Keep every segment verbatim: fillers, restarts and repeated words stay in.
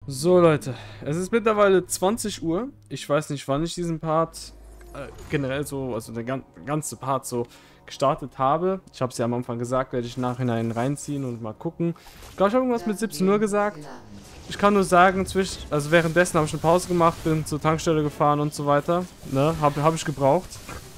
So Leute, es ist mittlerweile zwanzig Uhr. Ich weiß nicht, wann ich diesen Part äh, generell so, also der gan ganze Part so gestartet habe. Ich habe es ja am Anfang gesagt, werde ich im Nachhinein reinziehen und mal gucken. Ich glaube, ich habe irgendwas mit siebzehn Uhr gesagt. Ich kann nur sagen, zwischen, also währenddessen habe ich eine Pause gemacht, bin zur Tankstelle gefahren und so weiter. Ne, habe hab ich gebraucht.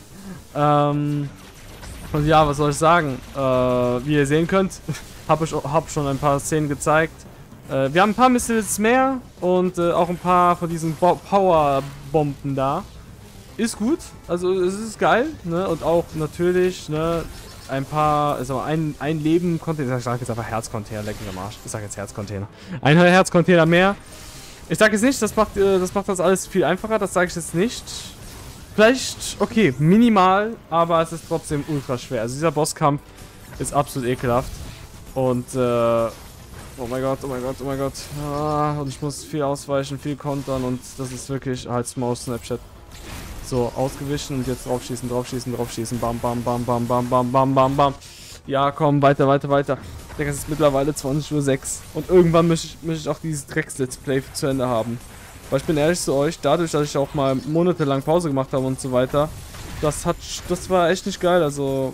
Ähm, und ja, was soll ich sagen? Äh, wie ihr sehen könnt, habe ich hab schon ein paar Szenen gezeigt. Äh, wir haben ein paar Missiles mehr und äh, auch ein paar von diesen Powerbomben da. Ist gut, also es ist geil, ne? Und auch natürlich, ne, ein paar, also ein, ein Leben Container, ich sag jetzt einfach Herzcontainer, leck mich am Arsch. Ich sag jetzt Herzcontainer. Ein Herzcontainer mehr. Ich sag jetzt nicht, das macht, äh, das macht das alles viel einfacher, das sage ich jetzt nicht. Vielleicht, okay, minimal, aber es ist trotzdem ultra schwer. Also dieser Bosskampf ist absolut ekelhaft. Und, äh, oh mein Gott, oh mein Gott, oh mein Gott. Ah, und ich muss viel ausweichen, viel kontern und das ist wirklich halt Maus Snapchat. So, ausgewichen und jetzt draufschießen, draufschießen, draufschießen. Bam, bam, bam, bam, bam, bam, bam, bam, bam. Ja, komm, weiter, weiter, weiter. Ich denke, es ist mittlerweile zwanzig Uhr sechs. Und irgendwann möchte ich, möchte ich auch dieses Drecks-Let's Play zu Ende haben. Weil ich bin ehrlich zu euch, dadurch, dass ich auch mal monatelang Pause gemacht habe und so weiter, das hat, das war echt nicht geil. Also,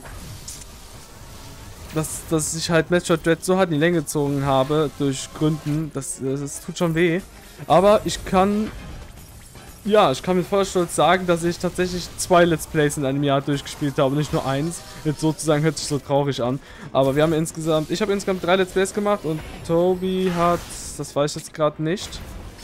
dass, dass ich halt Metroid Dread so hart in die Länge gezogen habe, durch Gründen, das, das tut schon weh. Aber ich kann... Ja, ich kann mit voller Stolz sagen, dass ich tatsächlich zwei Let's Plays in einem Jahr durchgespielt habe, nicht nur eins. Jetzt sozusagen hört sich so traurig an. Aber wir haben insgesamt, ich habe insgesamt drei Let's Plays gemacht und Tobi hat, das weiß ich jetzt gerade nicht.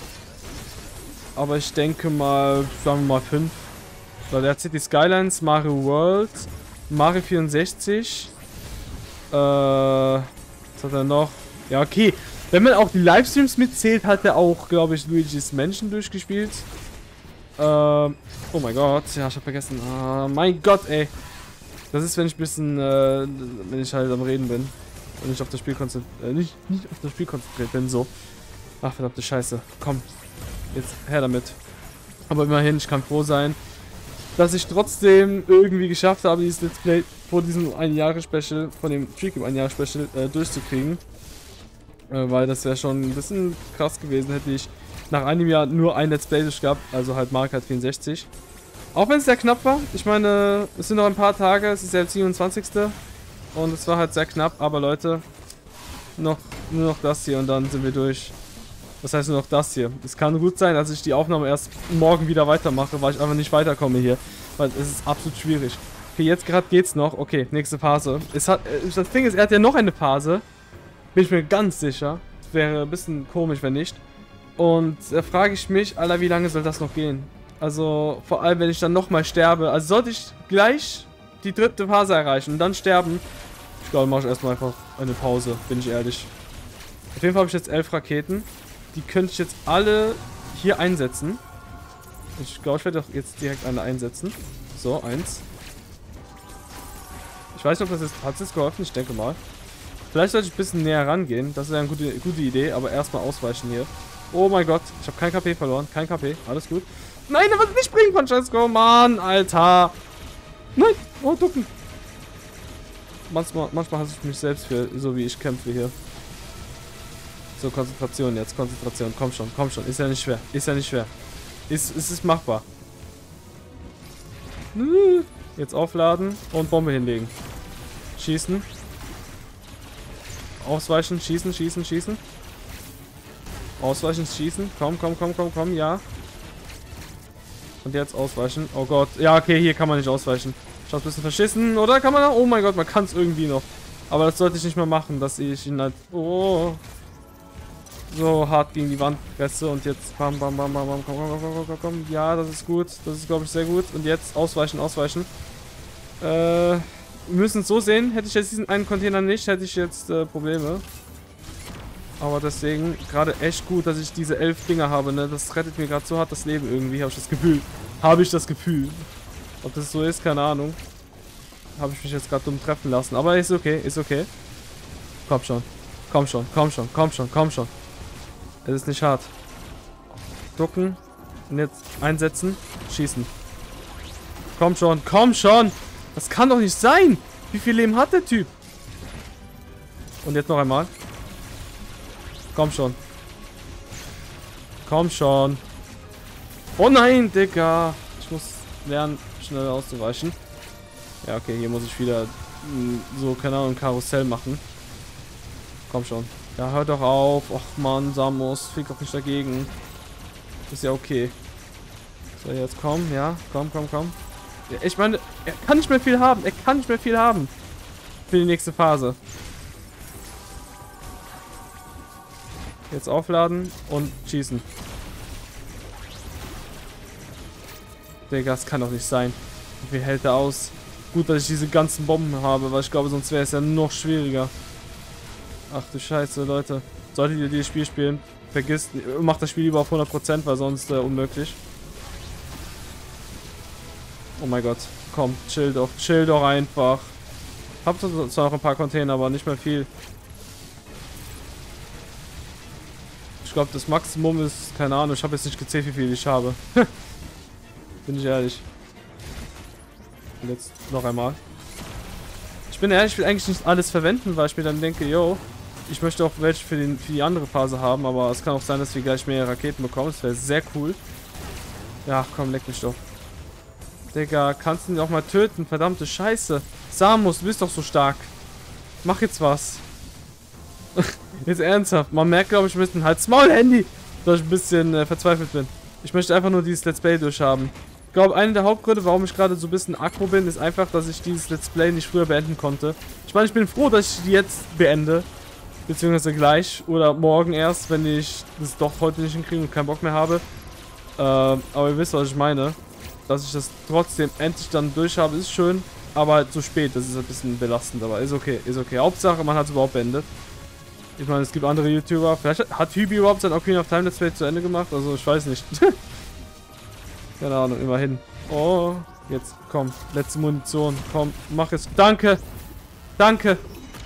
Aber ich denke mal, sagen wir mal fünf. So, der hat City Skylines, Mario World, Mario vierundsechzig. Äh, was hat er noch? Ja, okay. Wenn man auch die Livestreams mitzählt, hat er auch, glaube ich, Luigi's Mansion durchgespielt. Ähm, oh mein Gott, ja, ich hab vergessen. Oh mein Gott, ey. Das ist, wenn ich ein bisschen, äh, wenn ich halt am Reden bin. Und nicht auf das Spiel konzentriert, äh, nicht, nicht auf das Spiel konzentriert bin, so. Ach, verdammte Scheiße. Komm, jetzt her damit. Aber immerhin, ich kann froh sein, dass ich trotzdem irgendwie geschafft habe, dieses Let's Play vor diesem ein-Jahre-Special, von dem Freaky ein-Jahre-Special, äh, durchzukriegen. Äh, weil das wäre schon ein bisschen krass gewesen, hätte ich nach einem Jahr nur ein Let's Play gehabt, also halt Mario Kart vierundsechzig. Auch wenn es sehr knapp war. Ich meine, es sind noch ein paar Tage, es ist ja der siebenundzwanzigste Und es war halt sehr knapp, aber Leute, noch, nur noch das hier und dann sind wir durch. Das heißt nur noch das hier. Es kann gut sein, dass ich die Aufnahme erst morgen wieder weitermache, weil ich einfach nicht weiterkomme hier. Weil es ist absolut schwierig. Okay, jetzt gerade geht's noch. Okay, nächste Phase. Es hat, das Ding ist, er hat ja noch eine Phase. Bin ich mir ganz sicher. Wäre ein bisschen komisch, wenn nicht. Und da frage ich mich, Alter, wie lange soll das noch gehen? Also, vor allem, wenn ich dann nochmal sterbe. Also, sollte ich gleich die dritte Phase erreichen und dann sterben, ich glaube, mache ich erstmal einfach eine Pause, bin ich ehrlich. Auf jeden Fall habe ich jetzt elf Raketen. Die könnte ich jetzt alle hier einsetzen. Ich glaube, ich werde auch jetzt direkt eine einsetzen. So, eins. Ich weiß nicht, ob das jetzt... Hat es jetzt geholfen? Ich denke mal. Vielleicht sollte ich ein bisschen näher rangehen. Das wäre eine gute, gute Idee, aber erstmal ausweichen hier. Oh mein Gott, ich habe kein K P verloren. Kein K P, alles gut. Nein, er wird nicht springen, Francesco. Mann, Alter. Nein, oh, ducken. Manchmal, manchmal hasse ich mich selbst für, so wie ich kämpfe hier. So, Konzentration jetzt, Konzentration. Komm schon, komm schon. Ist ja nicht schwer. Ist ja nicht schwer. Ist, ist, ist machbar. Jetzt aufladen und Bombe hinlegen. Schießen. Ausweichen, schießen, schießen, schießen. Ausweichen, schießen. Komm, komm, komm, komm, komm, ja. Und jetzt ausweichen. Oh Gott. Ja, okay, hier kann man nicht ausweichen. Schaut ein bisschen verschissen. Oder kann man... Oh mein Gott, man kann es irgendwie noch. Aber das sollte ich nicht mehr machen, dass ich ihn halt... Oh... so hart gegen die Wand presse und jetzt bam, bam, bam, bam, bam, komm, komm, komm, komm, komm, komm. Ja, das ist gut. Das ist, glaube ich, sehr gut. Und jetzt ausweichen, ausweichen. Äh, wir müssen es so sehen. Hätte ich jetzt diesen einen Container nicht, hätte ich jetzt äh, Probleme. Aber deswegen gerade echt gut, dass ich diese elf Dinger habe, ne? Das rettet mir gerade so hart das Leben irgendwie, habe ich das Gefühl. Habe ich das Gefühl. Ob das so ist, keine Ahnung. Habe ich mich jetzt gerade dumm treffen lassen. Aber ist okay, ist okay. Komm schon. Komm schon, komm schon, komm schon, komm schon. Es ist nicht hart. Ducken. Und jetzt einsetzen. Schießen. Komm schon, komm schon. Das kann doch nicht sein. Wie viel Leben hat der Typ? Und jetzt noch einmal. Komm schon. Komm schon. Oh nein, Digga. Ich muss lernen, schnell auszuweichen. Ja, okay, hier muss ich wieder mh, so, keine Ahnung, Karussell machen. Komm schon. Ja, hör doch auf. Och Mann, Samus, flieg doch nicht dagegen. Ist ja okay. So, jetzt komm, ja. Komm, komm, komm. Ja, ich meine, er kann nicht mehr viel haben. Er kann nicht mehr viel haben. Für die nächste Phase. Jetzt aufladen und schießen. Digga, das kann doch nicht sein. Wie viel hält er aus? Gut, dass ich diese ganzen Bomben habe, weil ich glaube, sonst wäre es ja noch schwieriger. Ach du Scheiße, Leute. Solltet ihr dieses Spiel spielen, vergisst, macht das Spiel lieber auf hundert Prozent, weil sonst äh, unmöglich. Oh mein Gott. Komm, chill doch. Chill doch einfach. Hab zwar noch ein paar Container, aber nicht mehr viel. Ich glaube, das Maximum ist, keine Ahnung, ich habe jetzt nicht gezählt, wie viel ich habe. Bin ich ehrlich. Und jetzt noch einmal. Ich bin ehrlich, ich will eigentlich nicht alles verwenden, weil ich mir dann denke, yo, ich möchte auch welche für, den, für die andere Phase haben, aber es kann auch sein, dass wir gleich mehr Raketen bekommen. Das wäre sehr cool. Ja, komm, leck mich doch. Digga, kannst du ihn auch mal töten? Verdammte Scheiße. Samus, du bist doch so stark. Mach jetzt was. Jetzt ernsthaft. Man merkt, glaube ich, ein bisschen Halt's Maul, Handy, dass ich ein bisschen äh, verzweifelt bin. Ich möchte einfach nur dieses Let's Play durchhaben. Ich glaube, einer der Hauptgründe, warum ich gerade so ein bisschen aggro bin, ist einfach, dass ich dieses Let's Play nicht früher beenden konnte. Ich meine, ich bin froh, dass ich die jetzt beende. Beziehungsweise gleich oder morgen erst, wenn ich das doch heute nicht hinkriege und keinen Bock mehr habe. Äh, aber ihr wisst, was ich meine. Dass ich das trotzdem endlich dann durch habe, ist schön. Aber halt zu spät, das ist ein bisschen belastend. Aber ist okay, ist okay. Hauptsache, man hat es überhaupt beendet. Ich meine, es gibt andere YouTuber. Vielleicht hat Hübi überhaupt sein Ocarina of Time Let's Play zu Ende gemacht. Also, ich weiß nicht. Keine Ahnung, immerhin. Oh, jetzt, komm. Letzte Munition. Komm, mach es. Danke. Danke.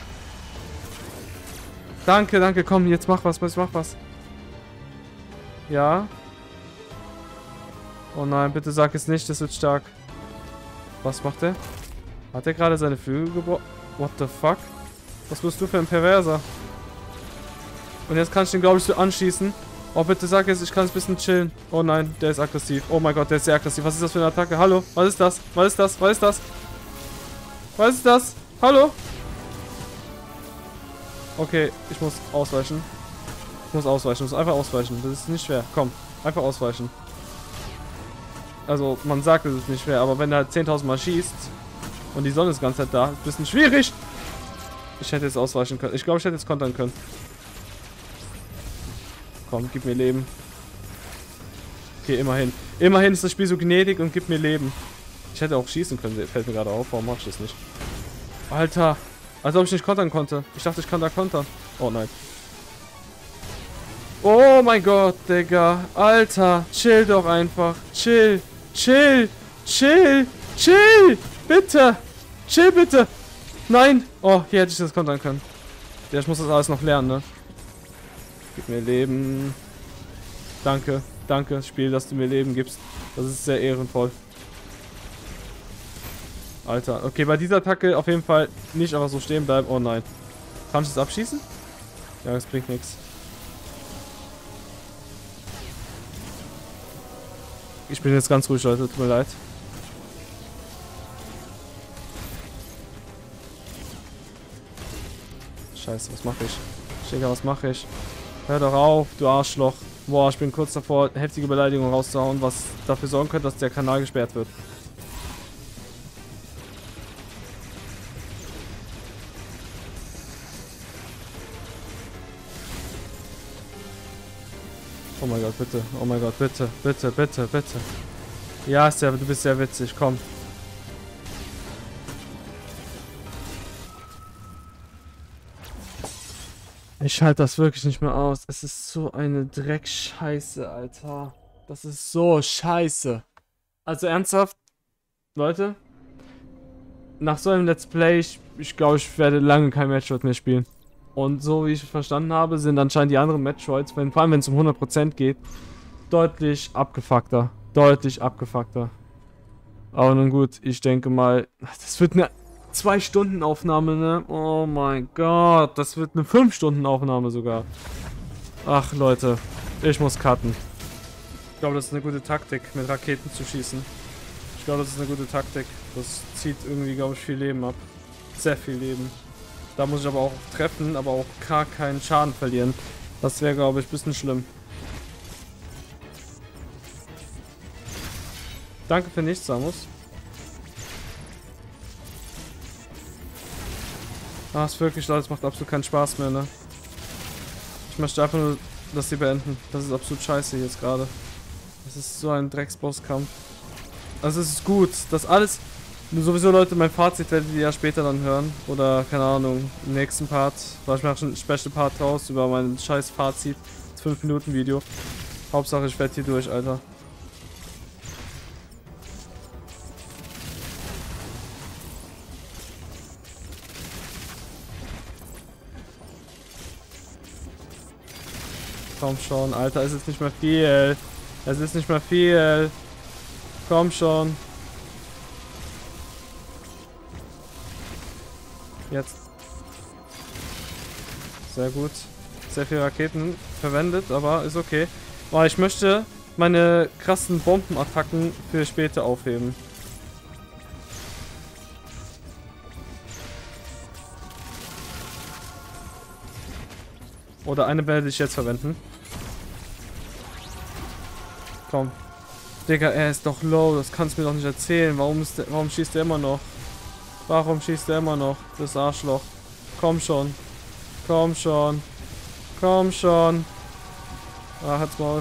Danke, danke. Komm, jetzt mach was, mach was. Ja. Oh nein, bitte sag es nicht, das wird stark. Was macht er? Hat er gerade seine Flügel gebrochen? What the fuck? Was bist du für ein Perverser? Und jetzt kann ich den, glaube ich, so anschießen. Oh, bitte sag jetzt, ich kann ein bisschen chillen. Oh nein, der ist aggressiv. Oh mein Gott, der ist sehr aggressiv. Was ist das für eine Attacke? Hallo? Was ist das? Was ist das? Was ist das? Was ist das? Hallo? Okay, ich muss ausweichen. Ich muss ausweichen. Ich muss einfach ausweichen. Das ist nicht schwer. Komm, einfach ausweichen. Also, man sagt, es ist nicht schwer, aber wenn er halt zehntausend Mal schießt und die Sonne ist die ganze Zeit da, ist ein bisschen schwierig. Ich hätte jetzt ausweichen können. Ich glaube, ich hätte jetzt kontern können. Komm, gib mir Leben. Okay, immerhin. Immerhin ist das Spiel so gnädig und gibt mir Leben. Ich hätte auch schießen können, fällt mir gerade auf. Warum mach ich das nicht? Alter. Als ob ich nicht kontern konnte. Ich dachte, ich kann da kontern. Oh nein. Oh mein Gott, Digga. Alter. Chill doch einfach. Chill. Chill. Chill. Chill. Bitte. Chill bitte. Nein. Oh, hier hätte ich das kontern können. Ja, ich muss das alles noch lernen, ne? Gib mir Leben. Danke. Danke, Spiel, dass du mir Leben gibst. Das ist sehr ehrenvoll. Alter. Okay, bei dieser Attacke auf jeden Fall nicht einfach so stehen bleiben. Oh nein. Kann ich das abschießen? Ja, das bringt nichts. Ich bin jetzt ganz ruhig, Leute. Tut mir leid. Scheiße, was mache ich? Digga, was mache ich? Hör doch auf, du Arschloch. Boah, ich bin kurz davor, heftige Beleidigung rauszuhauen, was dafür sorgen könnte, dass der Kanal gesperrt wird. Oh mein Gott, bitte. Oh mein Gott, bitte, bitte, bitte, bitte. Ja, ist ja, du bist sehr witzig, komm. Ich halte das wirklich nicht mehr aus. Es ist so eine Dreckscheiße, Alter. Das ist so scheiße. Also ernsthaft, Leute. Nach so einem Let's Play, ich, ich glaube, ich werde lange kein Metroid mehr spielen. Und so wie ich es verstanden habe, sind anscheinend die anderen Metroids, wenn, vor allem wenn es um hundert Prozent geht, deutlich abgefuckter. Deutlich abgefuckter. Aber nun gut, ich denke mal, das wird eine zwei Stunden Aufnahme, ne? Oh mein Gott, das wird eine fünf Stunden Aufnahme sogar. Ach, Leute. Ich muss cutten. Ich glaube, das ist eine gute Taktik, mit Raketen zu schießen. Ich glaube, das ist eine gute Taktik. Das zieht irgendwie, glaube ich, viel Leben ab. Sehr viel Leben. Da muss ich aber auch treffen, aber auch gar keinen Schaden verlieren. Das wäre, glaube ich, ein bisschen schlimm. Danke für nichts, Samus. Ah, ist wirklich, Leute, es macht absolut keinen Spaß mehr, ne? Ich möchte einfach nur, dass sie beenden. Das ist absolut scheiße jetzt gerade. Das ist so ein Drecksbosskampf. Also es ist gut, dass alles... Sowieso, Leute, mein Fazit werdet ihr ja später dann hören. Oder, keine Ahnung, im nächsten Part. Weil ich mache schon einen Special Part draus über mein scheiß Fazit. fünf Minuten Video. Hauptsache, ich werde hier durch, Alter. Komm schon, Alter, es ist nicht mehr viel. Es ist nicht mehr viel. Komm schon. Jetzt. Sehr gut. Sehr viele Raketen verwendet, aber ist okay. Oh, ich möchte meine krassen Bombenattacken für später aufheben. Oder eine werde ich jetzt verwenden. Komm. Digga, er ist doch low. Das kannst du mir doch nicht erzählen. Warum, ist der, warum schießt er immer noch? Warum schießt er immer noch? Das Arschloch. Komm schon. Komm schon. Komm schon. Ah, halt's Maul.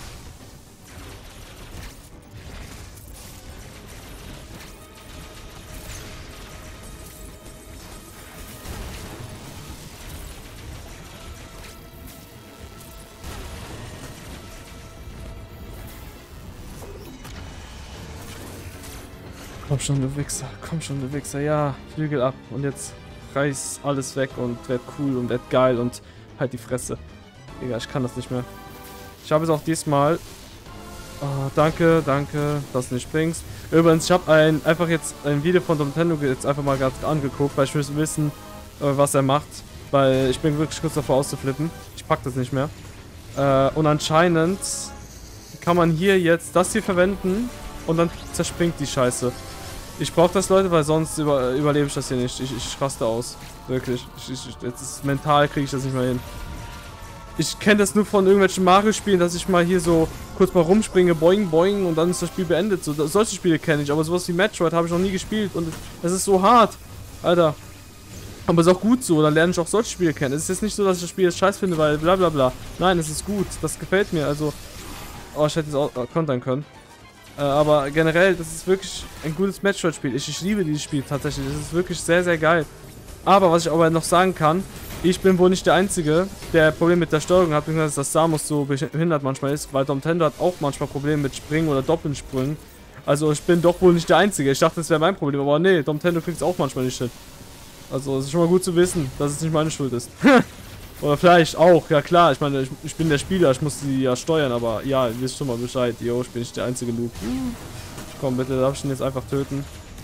Komm schon, du Wichser. Komm schon, du Wichser. Ja, Flügel ab. Und jetzt reiß alles weg und werd cool und werd geil und halt die Fresse. Digga, ich kann das nicht mehr. Ich habe es auch diesmal... Oh, danke, danke, dass du nicht springst. Übrigens, ich habe ein, einfach jetzt ein Video von Nintendo jetzt einfach mal gerade angeguckt, weil ich will wissen, was er macht. Weil ich bin wirklich kurz davor auszuflippen. Ich pack das nicht mehr. Äh, und anscheinend kann man hier jetzt das hier verwenden und dann zerspringt die Scheiße. Ich brauche das, Leute, weil sonst über, überlebe ich das hier nicht. Ich, ich raste aus. Wirklich. Ich, ich, jetzt ist, mental kriege ich das nicht mehr hin. Ich kenne das nur von irgendwelchen Mario-Spielen, dass ich mal hier so kurz mal rumspringe, boing, boing und dann ist das Spiel beendet. So, solche Spiele kenne ich, aber sowas wie Metroid habe ich noch nie gespielt und es ist so hart. Alter. Aber es ist auch gut so, dann lerne ich auch solche Spiele kennen. Es ist jetzt nicht so, dass ich das Spiel jetzt scheiß finde, weil bla bla bla. Nein, es ist gut. Das gefällt mir. Also, oh, ich hätte es auch kontern können. Äh, aber generell, das ist wirklich ein gutes Metroid-Spiel. Ich, ich liebe dieses Spiel tatsächlich. Das ist wirklich sehr, sehr geil. Aber was ich aber noch sagen kann, ich bin wohl nicht der Einzige, der Probleme mit der Steuerung hat, beziehungsweise dass Samus so behindert manchmal ist, weil Nintendo hat auch manchmal Probleme mit Springen oder Doppelsprüngen. Also ich bin doch wohl nicht der Einzige. Ich dachte, das wäre mein Problem, aber nee, Nintendo kriegt es auch manchmal nicht hin. Also es ist schon mal gut zu wissen, dass es nicht meine Schuld ist. Oder vielleicht auch, ja klar, ich meine, ich, ich bin der Spieler, ich muss sie ja steuern, aber ja, ihr wisst schon mal Bescheid. Jo, ich bin nicht der einzige Noob. Komm bitte, darf ich ihn jetzt einfach töten?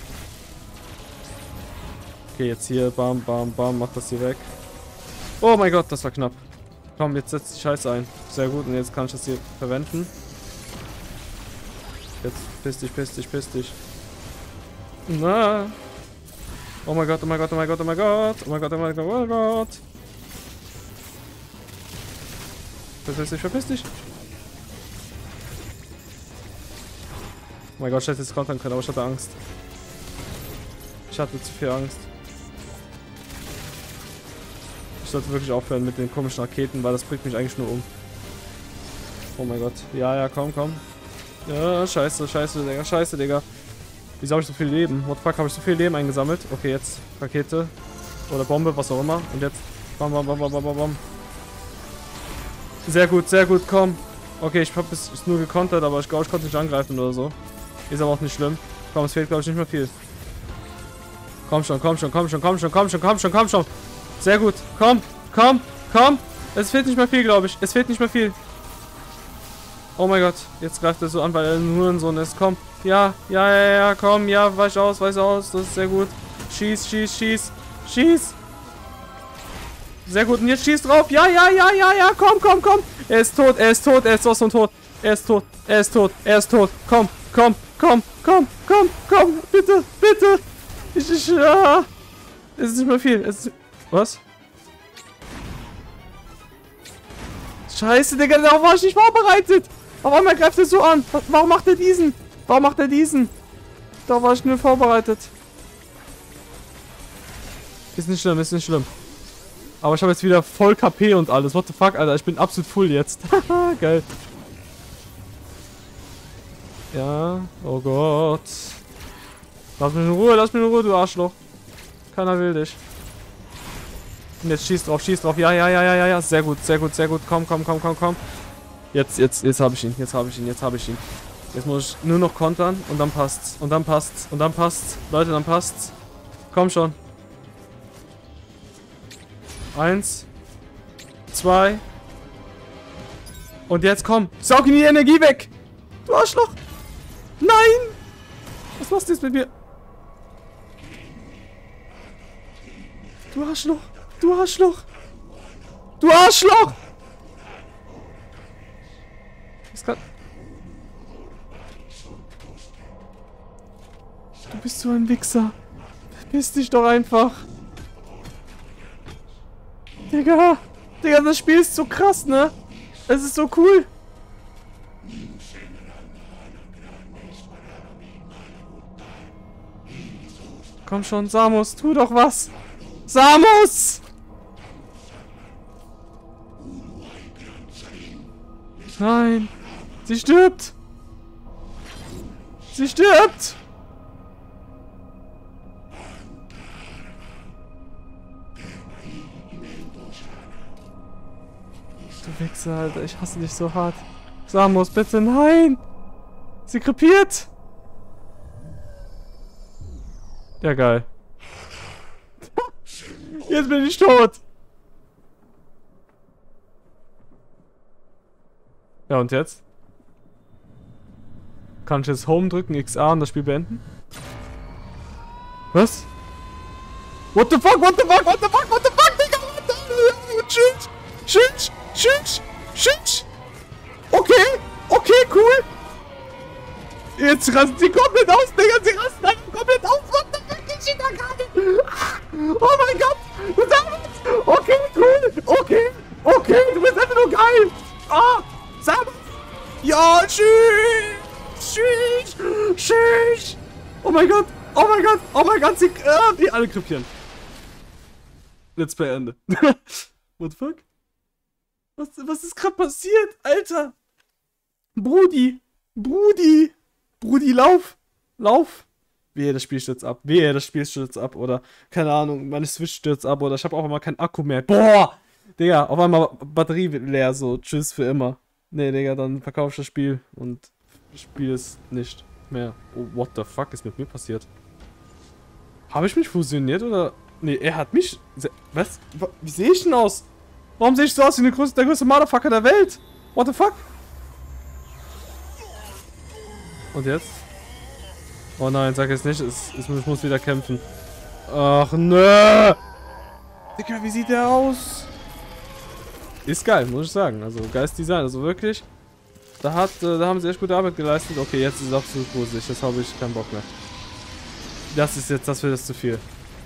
Okay, jetzt hier, bam, bam, bam, mach das hier weg. Oh mein Gott, das war knapp. Komm, jetzt setzt die Scheiße ein. Sehr gut, und jetzt kann ich das hier verwenden. Jetzt piss dich, piss dich, piss dich. Na. Oh mein Gott, oh mein Gott, oh mein Gott, oh mein Gott. Oh mein Gott, oh mein Gott, oh mein Gott. Verpiss dich, verpiss dich. Oh mein Gott, ich hätte jetzt kontern können, aber ich hatte Angst. Ich hatte zu viel Angst. Ich sollte wirklich aufhören mit den komischen Raketen, weil das bringt mich eigentlich nur um. Oh mein Gott. Ja, ja, komm, komm. Ja, scheiße, scheiße, Digga, scheiße, Digga. Wieso habe ich so viel Leben? What the fuck, habe ich so viel Leben eingesammelt? Okay, jetzt Rakete. Oder Bombe, was auch immer. Und jetzt. Bam, bam, bam, bam, bam, bam. Sehr gut, sehr gut, komm. Okay, ich habe es nur gekontert, aber ich glaube, ich konnte nicht angreifen oder so. Ist aber auch nicht schlimm. Komm, es fehlt, glaube ich, nicht mehr viel. Komm schon, komm schon, komm schon, komm schon, komm schon, komm schon, komm schon. Sehr gut. Komm, komm, komm. Es fehlt nicht mehr viel, glaube ich. Es fehlt nicht mehr viel. Oh mein Gott. Jetzt greift er so an, weil er ein Hurensohn ist. Komm. Ja, ja, ja, ja, komm. Ja, weich aus, weich aus. Das ist sehr gut. Schieß, schieß, schieß. Schieß. Sehr gut. Und jetzt schießt drauf. Ja, ja, ja, ja, ja. Komm, komm, komm. Er ist tot, er ist tot, er ist sowas von tot. Er ist tot, er ist tot, er ist tot. Komm, komm, komm, komm, komm, komm. Bitte, bitte. Ich, ich, ja. Es ist nicht mehr viel. Es ist, was? Scheiße, Digga, darauf war ich nicht vorbereitet. Auf einmal greift er so an. Warum macht er diesen? Warum macht er diesen? Da war ich nur vorbereitet. Ist nicht schlimm, ist nicht schlimm. Aber ich habe jetzt wieder voll K P und alles. What the fuck, Alter. Ich bin absolut full jetzt. Geil. Ja. Oh Gott. Lass mich in Ruhe, lass mich in Ruhe, du Arschloch. Keiner will dich. Und jetzt schieß drauf, schieß drauf. Ja, ja, ja, ja, ja, ja. Sehr gut, sehr gut, sehr gut. Komm, komm, komm, komm, komm. Jetzt, jetzt, jetzt habe ich ihn. Jetzt habe ich ihn, jetzt habe ich ihn. Jetzt muss ich nur noch kontern und dann passt's. Und dann passt's. Und dann passt's. Leute, dann passt's. Komm schon. Eins. Zwei. Und jetzt komm. Saug ihm die Energie weg. Du Arschloch. Nein. Was machst du jetzt mit mir? Du Arschloch. Du Arschloch. Du Arschloch. Was kann... Du bist so ein Wichser. Verpiss dich doch einfach. Digga. Digga, das Spiel ist so krass, ne? Es ist so cool. Komm schon, Samus, tu doch was. Samus! Nein. Sie stirbt. Sie stirbt. Du Wichser, Alter. Ich hasse dich so hart. Samus, bitte, nein. Sie krepiert. Ja, geil. Jetzt bin ich tot. Ja, und jetzt? Kann ich jetzt Home drücken, X A und das Spiel beenden? Was? What the fuck, what the fuck, what the fuck, what the fuck, Digga, what the fuck? Tschüss, tschüss, tschüss, tschüss. Okay, okay, cool. Jetzt rasten sie komplett aus, Digga, sie rasten einfach komplett aus. What the fuck, ich stehe da gerade. Oh mein Gott, du sagst, okay, cool, okay, okay, du bist einfach nur geil. Ah, Samus. Ja, tschüss. Tschüss! Tschüss! Oh mein Gott! Oh mein Gott! Oh mein Gott! Sie, äh, die alle krepieren. Let's Play Ende. What the fuck? Was, was ist gerade passiert? Alter! Brudi! Brudi! Brudi, lauf! Lauf! Wehe, das Spiel stürzt ab. Wehe, das Spiel stürzt ab. Oder, keine Ahnung, meine Switch stürzt ab. Oder ich habe auch einmal keinen Akku mehr. Boah! Digga, auf einmal Batterie wird leer. So, tschüss für immer. Nee, Digga, dann verkaufe ich das Spiel und Spiel es nicht mehr. Oh, what the fuck ist mit mir passiert? Habe ich mich fusioniert oder? Nee, er hat mich... Was? Wie sehe ich denn aus? Warum sehe ich so aus wie der größte, der größte Motherfucker der Welt? What the fuck? Und jetzt? Oh nein, sag es nicht. Es, es, ich muss wieder kämpfen. Ach, nö! Digga, wie sieht der aus? Ist geil, muss ich sagen. Also, geiles Design. Also wirklich... Da, hat, äh, da haben sie echt gute Arbeit geleistet. Okay, jetzt ist es absolut gruselig. Jetzt habe ich keinen Bock mehr. Das ist jetzt, das wird jetzt zu viel.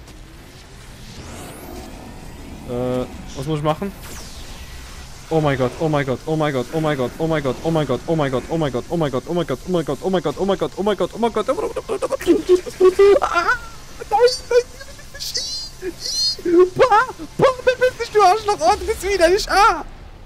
Äh, was muss ich machen? Oh mein Gott, oh mein Gott, oh mein Gott, oh mein Gott, oh mein Gott, oh mein Gott, oh mein Gott, oh mein Gott, oh mein Gott, oh mein Gott, oh mein Gott, oh mein Gott, oh mein Gott, oh mein Gott, oh mein Gott, oh mein Gott, oh mein Gott, Boah, boah, verpiss dich, du Arschloch, oh, du bist widerlich, ah!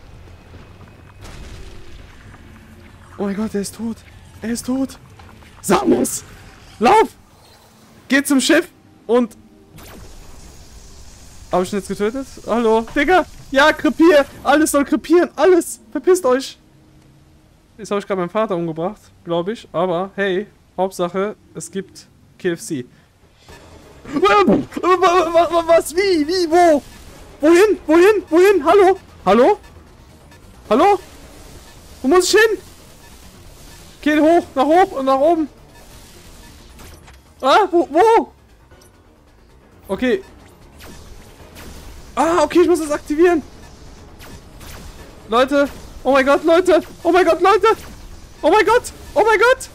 Oh mein Gott, er ist tot. Er ist tot. Samus! Lauf! Geh zum Schiff und... Hab ich ihn jetzt getötet? Hallo? Digga! Ja, krepier! Alles soll krepieren! Alles! Verpisst euch! Jetzt habe ich gerade meinen Vater umgebracht, glaube ich. Aber, hey, Hauptsache, es gibt K F C. Was? Wie? Wie? Wo? Wohin? Wohin? Wohin? Hallo? Hallo? Hallo? Wo muss ich hin? Geh hoch, nach hoch und nach oben. Ah, wo, wo? Okay. Ah, okay, ich muss das aktivieren. Leute. Oh mein Gott, Leute. Oh mein Gott, Leute. Oh mein Gott. Oh mein Gott.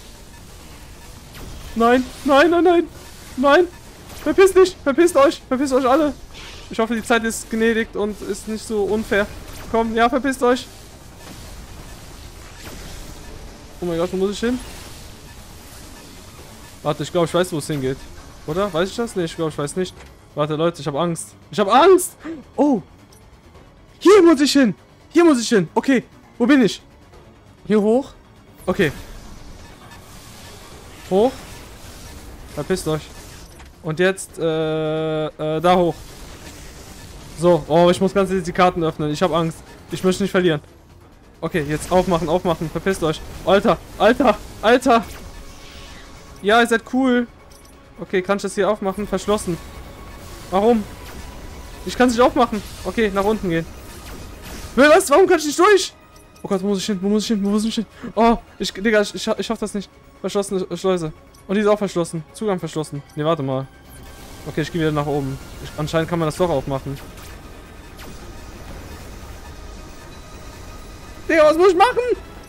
Nein, nein, nein, nein. Nein. Verpisst dich. Verpisst euch. Verpisst euch alle. Ich hoffe, die Zeit ist gnädig und ist nicht so unfair. Komm, ja, verpisst euch. Oh mein Gott, wo muss ich hin? Warte, ich glaube, ich weiß, wo es hingeht. Oder? Weiß ich das? Nee, ich glaube, ich weiß nicht. Warte, Leute, ich habe Angst. Ich habe Angst! Oh! Hier muss ich hin! Hier muss ich hin! Okay, wo bin ich? Hier hoch? Okay. Hoch. Verpisst euch. Und jetzt, äh, äh, da hoch. So, oh, ich muss ganz die Karten öffnen. Ich habe Angst. Ich möchte nicht verlieren. Okay, jetzt aufmachen, aufmachen. Verpisst euch. Alter, Alter, Alter. Ja, ihr seid cool. Okay, kann ich das hier aufmachen? Verschlossen. Warum? Ich kann es nicht aufmachen. Okay, nach unten gehen. Was? Warum kann ich nicht durch? Oh Gott, wo muss ich hin? Wo muss ich hin? Wo muss ich hin? Oh, ich, Digga, ich, ich, ich schaff das nicht. Verschlossene Schleuse. Und die ist auch verschlossen. Zugang verschlossen. Ne, warte mal. Okay, ich gehe wieder nach oben. Ich, anscheinend kann man das doch aufmachen. Digga, was muss ich machen?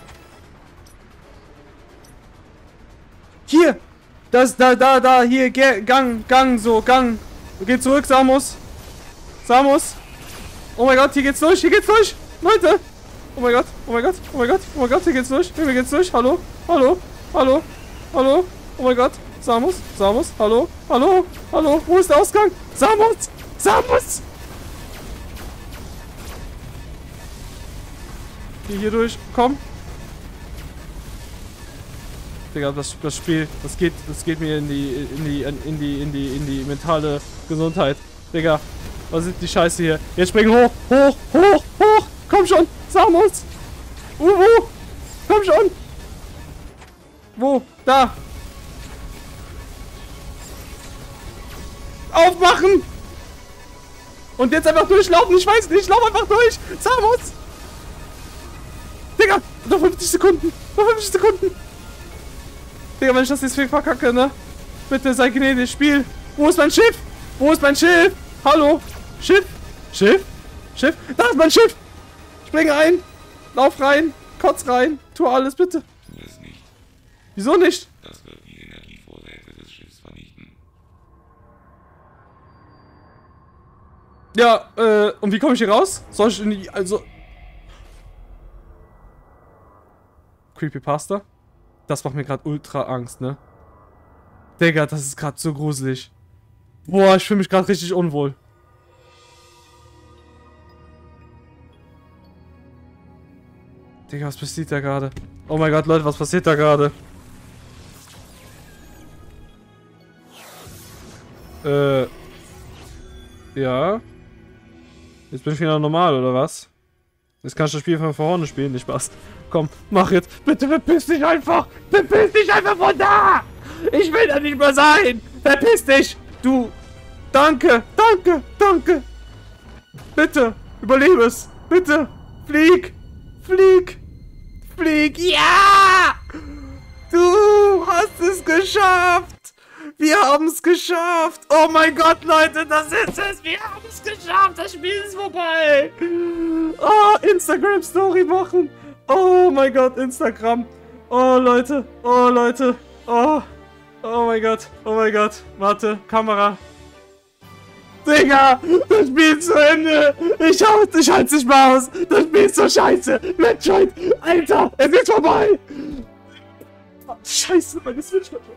Hier! Das, da, da, da, hier, Gang, Gang, so, Gang. Geht zurück, Samus. Samus. Oh mein Gott, hier geht's durch, hier geht's durch. Leute. Oh mein Gott, oh mein Gott, oh mein Gott, oh mein Gott, hier geht's durch. Hier geht's durch. Hallo, hallo, hallo, hallo. Oh mein Gott. Samus, Samus, hallo, hallo, hallo. Wo ist der Ausgang? Samus, Samus. Geh hier durch, komm. Digga, das, das Spiel, das geht, das geht mir in die, in die, in die, in die, in die mentale Gesundheit. Digga, was ist die Scheiße hier? Jetzt springen hoch, hoch, hoch, hoch. Komm schon, Samus. Uhu, komm schon. Wo? Da. Aufmachen. Und jetzt einfach durchlaufen. Ich weiß nicht, ich laufe einfach durch. Samus. Digga, noch fünfzig Sekunden. Noch fünfzig Sekunden. Digga, wenn ich das jetzt verkacke, ne? Bitte sei gnädig, Spiel. Wo ist mein Schiff? Wo ist mein Schiff? Hallo? Schiff? Schiff? Schiff? Da ist mein Schiff! Spring ein! Lauf rein! Kotz rein! Tu alles, bitte! Tu es nicht. Wieso nicht? Das wird die Energievorräte des Schiffs vernichten. Ja, äh, und wie komme ich hier raus? Soll ich in die, also... Creepypasta? Das macht mir gerade ultra Angst, ne? Digga, das ist gerade so gruselig. Boah, ich fühle mich gerade richtig unwohl. Digga, was passiert da gerade? Oh mein Gott, Leute, was passiert da gerade? Äh. Ja. Jetzt bin ich wieder normal, oder was? Jetzt kann ich das Spiel von vorne spielen, nicht Spaß. Komm, mach jetzt. Bitte verpiss dich einfach. Verpiss dich einfach von da. Ich will da nicht mehr sein. Verpiss dich. Du. Danke, danke, danke. Bitte, überlebe es. Bitte. Flieg. Flieg. Flieg. Ja. Du hast es geschafft. Wir haben es geschafft. Oh mein Gott, Leute, das ist es. Wir haben es geschafft. Das Spiel ist vorbei. Oh, Instagram-Story machen. Oh mein Gott, Instagram. Oh, Leute. Oh, Leute. Oh. Oh mein Gott. Oh mein Gott. Warte, Kamera. Digga, das Spiel ist zu Ende. Ich, ich halte es nicht mehr aus. Das Spiel ist so scheiße. Metroid. Alter, es ist vorbei. Scheiße, meine Switch wird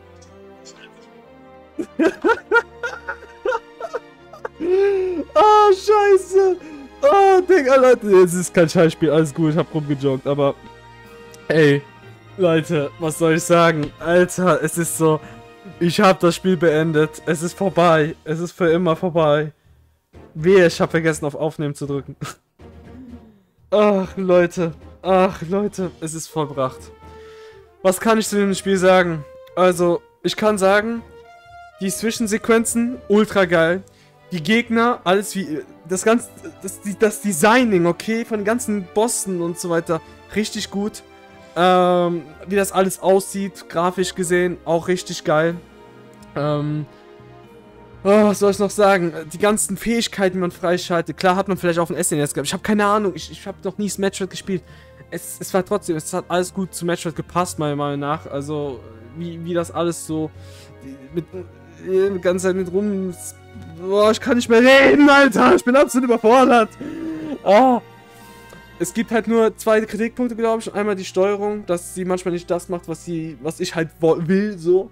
oh, scheiße. Oh, Digga, Leute. Es ist kein Scheißspiel. Alles gut, ich hab rumgejoggt, aber... Ey, Leute, was soll ich sagen? Alter, es ist so... Ich hab das Spiel beendet. Es ist vorbei. Es ist für immer vorbei. Wehe, ich hab vergessen, auf Aufnehmen zu drücken. Ach, Leute. Ach, Leute. Es ist vollbracht. Was kann ich zu dem Spiel sagen? Also, ich kann sagen... Die Zwischensequenzen, ultra geil. Die Gegner, alles wie... Das ganze... Das, das Designing, okay? Von den ganzen Bossen und so weiter. Richtig gut. Ähm, wie das alles aussieht, grafisch gesehen, auch richtig geil. Ähm... Oh, was soll ich noch sagen? Die ganzen Fähigkeiten, die man freischaltet. Klar hat man vielleicht auf dem S N E S gehabt. Ich habe keine Ahnung. Ich, ich habe noch nie Smash gespielt. Es, es war trotzdem, es hat alles gut zu Metroid gepasst, meiner Meinung nach. Also, wie, wie das alles so mit, mit ganze Zeit mit rum. Boah, ich kann nicht mehr reden, Alter. Ich bin absolut überfordert. Ah. Es gibt halt nur zwei Kritikpunkte, glaube ich. Einmal die Steuerung, dass sie manchmal nicht das macht, was sie, was ich halt will, so.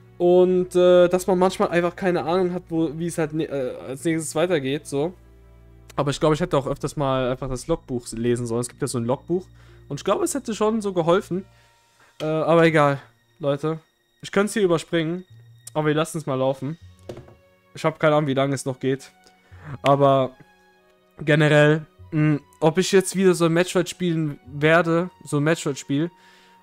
Und äh, dass man manchmal einfach keine Ahnung hat, wo, wie es halt ne äh, als nächstes weitergeht, so. Aber ich glaube, ich hätte auch öfters mal einfach das Logbuch lesen sollen. Es gibt ja so ein Logbuch. Und ich glaube, es hätte schon so geholfen. Äh, aber egal, Leute. Ich könnte es hier überspringen. Aber wir lassen es mal laufen. Ich habe keine Ahnung, wie lange es noch geht. Aber generell, mh, ob ich jetzt wieder so ein Metroid spielen werde, so ein Metroid-Spiel,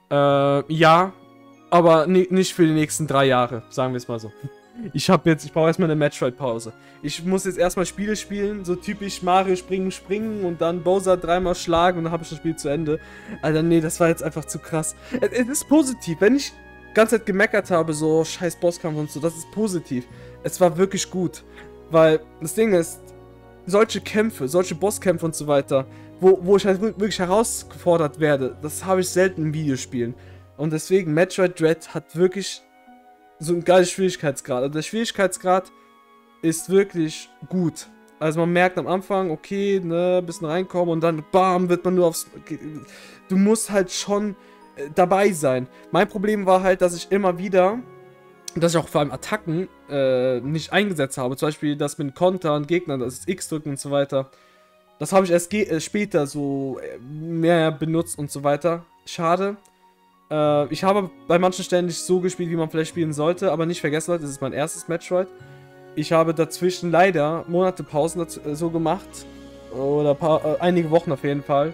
äh, ja. Aber nicht für die nächsten drei Jahre, sagen wir es mal so. Ich habe jetzt, ich brauche erstmal eine Metroid-Pause. Ich muss jetzt erstmal Spiele spielen, so typisch Mario springen, springen und dann Bowser dreimal schlagen und dann habe ich das Spiel zu Ende. Alter, nee, das war jetzt einfach zu krass. Es, es ist positiv, wenn ich die ganze Zeit gemeckert habe, so scheiß Bosskampf und so, das ist positiv. Es war wirklich gut, weil das Ding ist, solche Kämpfe, solche Bosskämpfe und so weiter, wo, wo ich halt wirklich herausgefordert werde, das habe ich selten in Videospielen. Und deswegen, Metroid Dread hat wirklich so einen geilen Schwierigkeitsgrad. Also der Schwierigkeitsgrad ist wirklich gut. Also man merkt am Anfang, okay, ne, bisschen reinkommen und dann bam, wird man nur aufs... Du musst halt schon äh, dabei sein. Mein Problem war halt, dass ich immer wieder, dass ich auch vor allem Attacken äh, nicht eingesetzt habe. Zum Beispiel das mit Kontern, Gegnern, das ist X drücken und so weiter. Das habe ich erst äh, später so äh, mehr benutzt und so weiter. Schade. Äh, ich habe bei manchen Stellen nicht so gespielt, wie man vielleicht spielen sollte, aber nicht vergessen, Leute, das ist mein erstes Metroid. Ich habe dazwischen leider Monate Pausen dazu, äh, so gemacht. Oder paar, äh, einige Wochen auf jeden Fall.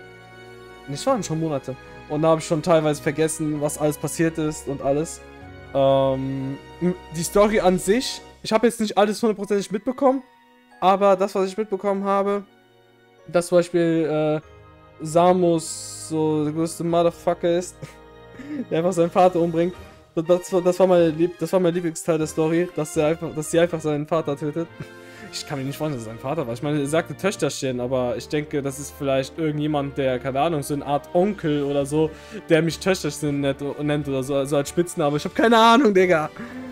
Das waren schon Monate. Und da habe ich schon teilweise vergessen, was alles passiert ist und alles. Ähm, die Story an sich, ich habe jetzt nicht alles hundertprozentig mitbekommen, aber das, was ich mitbekommen habe, dass zum Beispiel äh, Samus so der größte Motherfucker ist, der einfach seinen Vater umbringt. Das, das, war, das, war mein Lieb, das war mein Lieblingsteil der Story, dass, er einfach, dass sie einfach seinen Vater tötet. Ich kann mir nicht vorstellen, dass es sein Vater war. Ich meine, er sagte Töchterchen, aber ich denke, das ist vielleicht irgendjemand, der, keine Ahnung, so eine Art Onkel oder so, der mich Töchterchen nennt, nennt oder so, also als Spitzname. Ich habe keine Ahnung, Digga.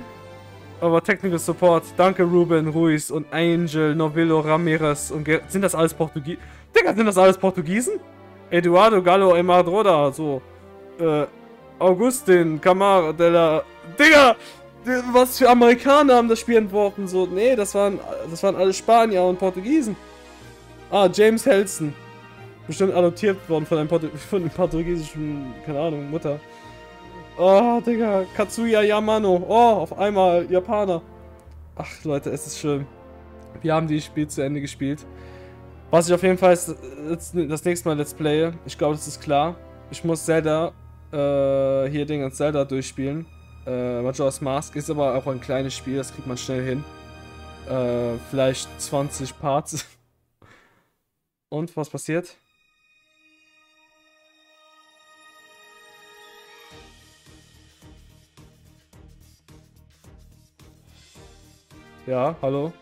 Aber Technical Support, danke Ruben, Ruiz und Angel, Novillo, Ramirez und Ger sind das alles Portugiesen? Digga, sind das alles Portugiesen? Eduardo Gallo Emadroda, so. Äh, Augustin, Camara, Della. Digga! Was für Amerikaner haben das Spiel entworfen? So, nee, das waren, das waren alle Spanier und Portugiesen. Ah, James Helson. Bestimmt adoptiert worden von einem, Portu von einem portugiesischen, keine Ahnung, Mutter. Oh, Digga. Katsuya Yamano. Oh, auf einmal Japaner. Ach, Leute, es ist schön. Wir haben dieses Spiel zu Ende gespielt. Was ich auf jeden Fall das nächste Mal Let's Playe. Ich glaube, das ist klar. Ich muss Zelda, äh, hier Ding als Zelda durchspielen. Äh, Majora's Mask ist aber auch ein kleines Spiel, das kriegt man schnell hin. Äh, vielleicht zwanzig Parts. Und, was passiert? Ja, hallo?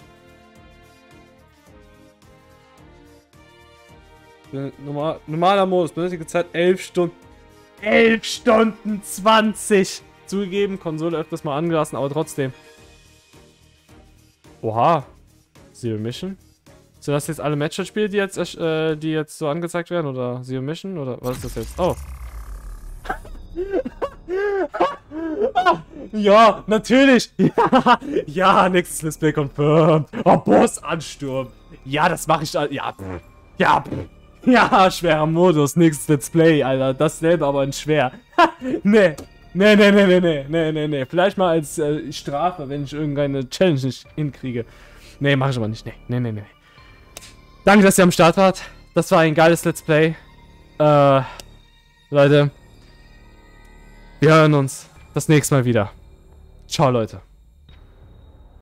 Normal, normaler Modus, benötigte Zeit elf Stunden. elf Stunden zwanzig! Zugegeben, Konsole öfters mal angelassen, aber trotzdem. Oha. Zero Mission? Sind das jetzt alle Matchup-Spiele, die jetzt, äh, die jetzt so angezeigt werden? Oder Zero Mission? Oder was ist das jetzt? Oh. Ja, natürlich. Ja, ja, nächstes Display confirmed. Oh, Boss-Ansturm. Ja, das mache ich. Ja, ja, ja, schwerer Modus. Nächstes Let's Play, Alter. Dasselbe, aber in schwer. Nee. Nee, nee, nee, nee, nee, nee, nee, nee. Vielleicht mal als äh, Strafe, wenn ich irgendeine Challenge nicht hinkriege. Nee, mach ich aber nicht. Nee, nee, nee, nee. Danke, dass ihr am Start wart. Das war ein geiles Let's Play. Äh, Leute. Wir hören uns das nächste Mal wieder. Ciao, Leute.